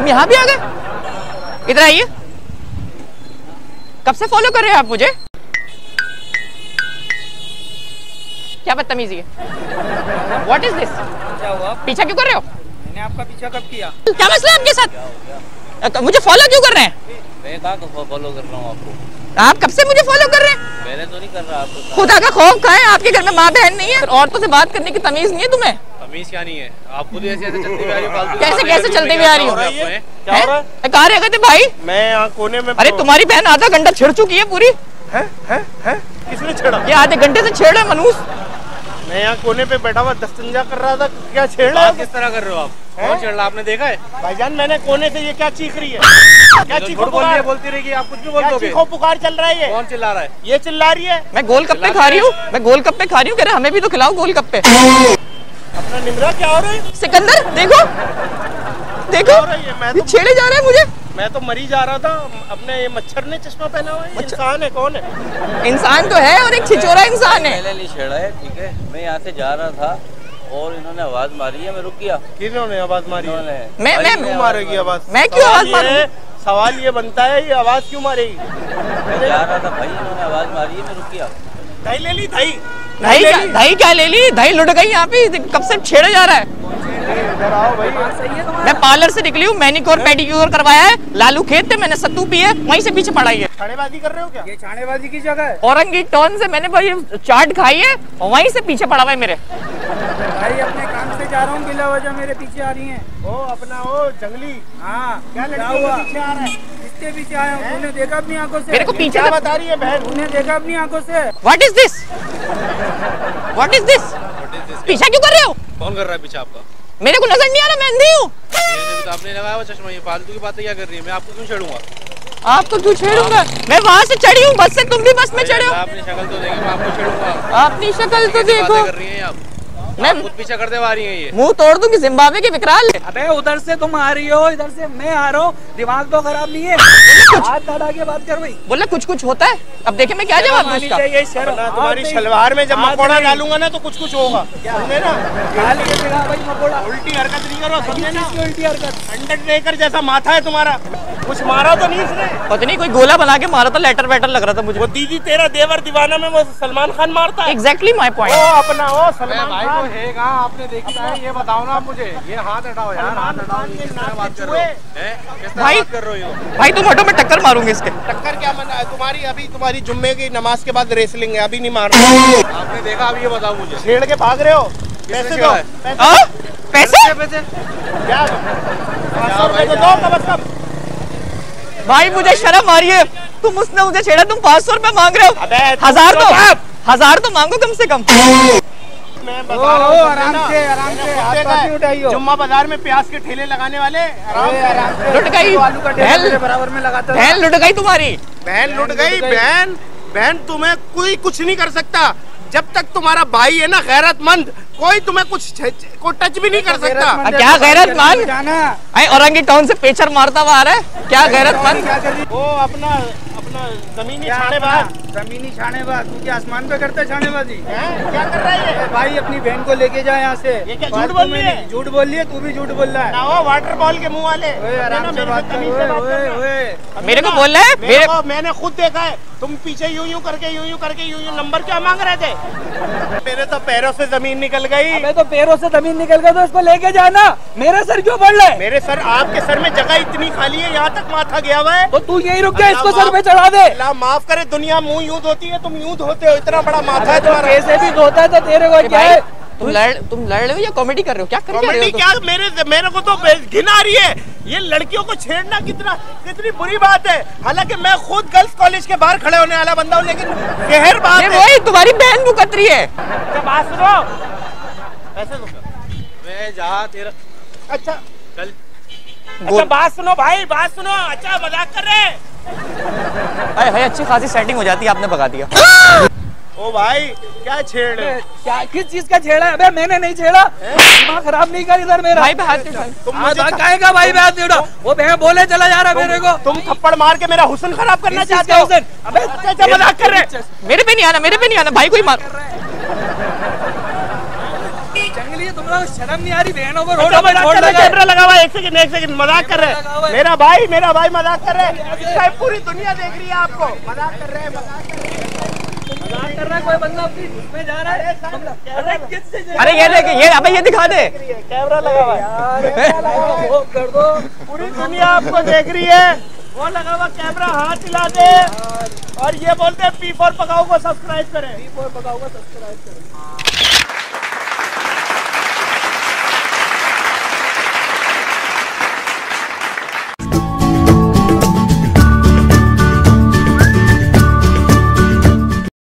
तुम यहाँ भी आ गए? इधर आइए। कब से फॉलो कर रहे हैं आप मुझे? क्या बदतमीजी है? What is this? क्या हुआ? पीछा क्यों कर रहे हो? मैंने आपका पीछा कब किया? क्या मसला है आपके साथ? मुझे फॉलो क्यों कर रहे हैं? मैं कहाँ फॉलो कर रहा हूँ आपको? आप कब से मुझे फॉलो कर रहे हैं? मैंने तो नहीं कर रहा आपको। खुदा का खौफ कहाँ है? आपके घर में माँ बहन नहीं है? औरतों से बात करने की तमीज नहीं है तुम्हें? तमीज क्या नहीं है? आप खुद ऐसे चलती हुई आ रही हो। कैसे चलती हुई आ रही हो? कहाँ रह गए थे भाई? मैं यहाँ कोने में। अरे तुम्हारी बहन आधा घंटा छेड़ चुकी है पूरी। है? किसने छेड़ा? ये आधे घंटे से छेड़ है मनूस। मैं यहाँ कोने पे बैठा हुआ दस्तंजा कर रहा था। क्या छेड़ रहा है? किस तरह कर रहे हो आप? कौन छेड़ रहा? आपने देखा है? भाईजान मैंने कोने से ये क्या चीख रही है? क्या चीखो पुकार बोलती रहेगी? आप कुछ भी बोल दोगे। चीखो पुकार चल रहा है ये? कौन चिल्ला रहा है? ये चिल्ला रही है। मैं गोलगप्पे खा रही हूँ। कह रहे हमें भी तो खिलाओ गोलगप्पे। अपना निमरा क्या हो रहा है? सिकंदर देखो मैं तो छेड़े जा रहे हैं मुझे। मैं तो मरी जा रहा था। अपने ये मच्छर ने चश्मा पहना हुआ है। इंसान है? कौन है? इंसान तो है और एक छिछोरा इंसान है। पहले नहीं छेड़ा है, ठीक है। मैं यहाँ से जा रहा था और इन्होंने आवाज मारी है, मैं रुक गया। किन्होंने आवाज मारी? मैं क्यों मारेगी आवाज? मैं क्यों आवाज मारूंगी? सवाल ये बनता है, ये आवाज क्यों मारेगी? मैं जा रहा था भाई, इन्होंने आवाज मारी है, मैं रुक गया। दही ले ली? दही क्या ले ली? दही लुट गई यहाँ पे। कब से छेड़ा जा रहा है? इधर आओ भाई। मैं पार्लर से निकली हूँ, मैनिक्योर पेडिक्योर करवाया है। लालू खेत थे, मैंने सत्तू पी है, वहीं से पीछे पड़ाई है। छानेबाजी कर रहे हो क्या? ये छानेबाजी की जगह है। औरंगी टॉन से मैंने भाई चाट खाई है और वहीं से पीछे पड़ा हुआ है मेरे। भाई अपने काम से जा रहा हूँ, बिला वजह मेरे पीछे आ रही हैं। ओ जंगली। हाँ क्या हुआ? पीछे आ रहा है? किसके पीछे आया हूँ? तूने देखा अपनी आंखों से? मेरे को पीछे क्या बता रही है बहन? तूने देखा अपनी आंखों से? What is this? पीछा क्यों कर रहे हो? कौन कर रहा है पीछा आपका? मेरे को नजर नहीं आ रहा, मैं अंधी हूँ। तो आपने लगाया हुआ चश्मा, ये फालतू की बातें क्या कर रही है? मैं आपको क्यों छेड़ूंगा? आपको क्यों छेड़ूंगा? मैं वहाँ से चढ़ी हूँ बस से, तुम भी बस में चढ़े हो। अपनी शक्ल तो देखिए, मैं आपको छेड़ूंगा। अपनी शक्ल तो देखो। कर रही हैं आप? मैं खुद पीछा करते आ रही हैं ये। मुंह तोड़ दूंगी जिम्बाब्वे के विकराल। अबे उधर से तुम आ रही हो, इधर से मैं आ रहा हूँ। दिमाग तो खराब नहीं है? हाथ लड़ा के बात कर भाई। बोला कुछ होता है। अब देखे मैं क्या जवाब दूं इसका? तुम्हारी शलवार में जब मकोड़ा डालूंगा ना तो कुछ होगा, समझे ना? उल्टी हरकत नहीं करो, समझे ना? उल्टी हरकत। अंडरटेकर जैसा माथा है तुम्हारा। कुछ मारा तो नहीं इसने? पता नहीं, कोई गोला बना के मारा था, लेटर वेटर लग रहा था मुझे। वो दीदी तेरा देवर दीवाना में वो सलमान खान मारता है। Exactly my point. अपना सलमान खान है कहाँ? आपने देखा है? ये बताओ ना मुझे। ये हाथ हटाओ यार, हाथ हटाओ। बात कर रहे हो भाई तुम हटो, मैं टक्कर मारूंगी इसके। टक्कर क्या मना है तुम्हारी? अभी तुम्हारी जुम्मे की नमाज के बाद रेसलिंग है, अभी नहीं मारना। आपने देखा? अभी ये बताओ मुझे। छेड़ के भाग रहे हो? पैसे दो। पैसे क्या? 500 रुपए तो दो कम से कम। भाई मुझे शर्म आ रही है। तुम उसने मुझे छेड़ा, तुम 500 रुपए मांग रहे हो। 1000 तो मांगो कम से कम। मैं बता रहा हूँ, आराम से उठाइए। जुम्मा बाजार में प्याज के ठेले लगाने वाले आराम से। लुट गई बराबर में लगाता। बहन लुट गई तुम्हारी। बहन लुट गई। बहन तुम्हें कोई कुछ नहीं कर सकता। जब तक तुम्हारा भाई है ना गैरतमंद, कोई तुम्हें को टच भी नहीं कर सकता। क्या गैरतमंद? औरंगी टाउन से पेचर मारता हुआ आ रहा है। क्या गैरतमंद? वो अपना जमीनी छानेबाज। जमीनी छानेबाज? तू क्या आसमान पे करता है छानेबाजी? क्या कर रहा है? भाई अपनी बहन को लेके जा यहाँ से। ये क्या झूठ बोल रही है? झूठ बोल रही है, तू भी झूठ बोल रहा है। ना वो वाटर बॉल के मुंह वाले। आराम से बात कर। मेरे को बोल रहा है? मैंने खुद देखा है। तुम पीछे यूं करके नंबर क्या मांग रहे थे? मेरे तो पैरों से जमीन निकल गई। अबे तो पैरों से जमीन निकल गई तो इसको लेके जाना। मेरे सर क्यों बढ़ रहा है? मेरे सर, आपके सर में जगह इतनी खाली है, यहाँ तक माथा गया हुआ है। तो तू यही रुक जा, इसको सर पे चढ़ा दे। अल्लाह माफ करे, दुनिया मुंह यूं धोती है, तुम यूं धोते हो। इतना बड़ा माथा है तुम्हारा। कैसे भी धोता है तो तेरे को क्या है? तुम लड़ रहे हो या कॉमेडी कर रहे हो? क्या कर रहे हो? क्या मेरे को तो घिन आ रही है। ये लड़कियों को छेड़ना कितनी बुरी बात है। हालांकि मैं खुद गर्ल्स कॉलेज के बाहर खड़े होने वाला बंदा हूँ, लेकिन गहर बात है। वही तुम्हारी बहन भुगत रही है। बात सुनो। पैसे दो। मैं जहाँ तेरा। अच्छा चल। अच्छा बात सुनो भाई, बात सुनो। अच्छा मजाक कर रहे हैं? अरे अच्छी खासी सेटिंग हो जाती है, आपने भगा दिया। ओ भाई क्या छेड़? क्या किस चीज का छेड़ा है? मैंने नहीं छेड़ा। दिमाग खराब नहीं कर इधर मेरा। भाई पे हाथ तुम मुझे कहेगा भाई हाथ नहीं उड़ा। वो बहन बोले चला जा रहा मेरे को। तुम थप्पड़ मार के मेरा हुस्न खराब करना चाहते हो? अबे अच्छा मजाक कर रहे। मेरे पे नहीं आना, भाई कोई मार। जंगली तुम रहा हूँ, शर्म नहीं आ रही बहनों को रोड मजाक कर रहे, कैमरा लगा हुआ है, एक सेकंड मजाक कर रहे हैं। मेरा भाई मजाक कर रहे हैं, पूरी दुनिया देख रही है आपको। मजाक कर रहे हैं मजाक कर रहा है कोई बंदा अपनी में जा रहा है। अरे किससे? अरे ये देख, ये अबे ये दिखा दे, कैमरा लगा हुआ है, वो कर दो, पूरी दुनिया आपको देख रही है। वो लगा हुआ कैमरा, हाथ हिला दे और ये बोलते हैं P4 पकाओ को सब्सक्राइब करें। P4 पकाओ को सब्सक्राइब करें।